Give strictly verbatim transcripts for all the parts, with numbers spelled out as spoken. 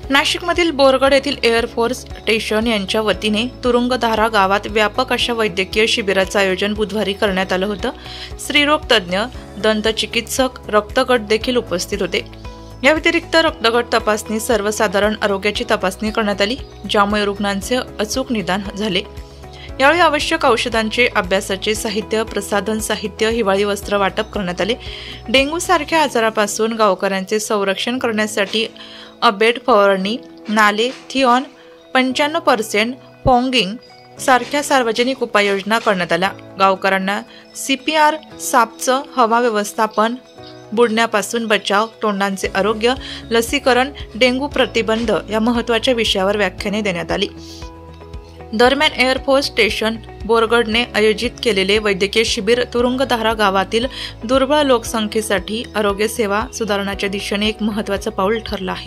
नाशिकमधील बोरगड येथील air force station यांच्या वतीने तुरुंगधारा गावात व्यापक अशा वैद्यकीय शिबिराचं आयोजन बुधवारी करण्यात आलं होतं। स्त्रीरोग तज्ज्ञ, दंतचिकित्सक, रक्तगट देखील उपस्थित होते। या व्यतिरिक्त रक्तगट तपासणी, सर्वसाधारण आरोग्याची तपासणी करण्यात आली, ज्यामुळे रुग्णांचे अचूक निदान झाले। यावेळी आवश्यक औषधांचे, अभ्यासाचे साहित्य, प्रसाधन साहित्य, हिवाळी वस्त्र वाटप करण्यात आले। डेंग्यू सारख्या आजारापासून गावकऱ्यांचे संरक्षण करण्यासाठी अबेट फवारणी, नाले, थिऑन, पंच्याण्णव पर्सेंट फॉगिंग सारख्या सार्वजनिक उपाययोजना करण्यात आल्या। गावकऱ्यांना सीपीआर, सापचं हवा व्यवस्थापन, बुडण्यापासून बचाव, तोंडांचे आरोग्य, लसीकरण, डेंग्यू प्रतिबंध या महत्त्वाच्या विषयावर व्याख्याने देण्यात आली। दरम्यान एअरफोर्स स्टेशन बोरगडने आयोजित केलेले वैद्यकीय शिबिर तुरुंगधारा गावातील दुर्बळ लोकसंख्येसाठी आरोग्य सेवा सुधारण्याच्या दिशेने एक महत्त्वाचं पाऊल ठरलं आहे।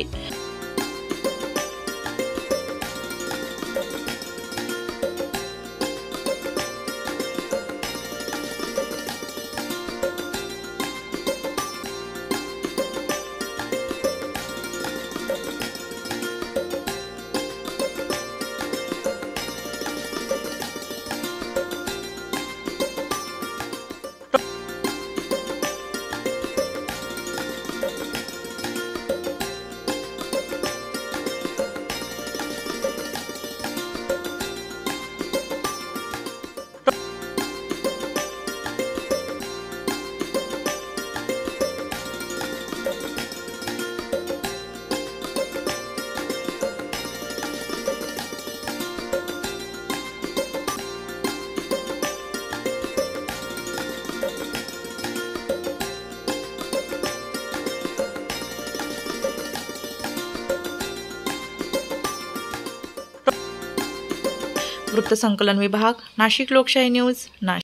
वृत्तसंकलन विभाग, नाशिक लोकशाही न्यूज, नाशिक।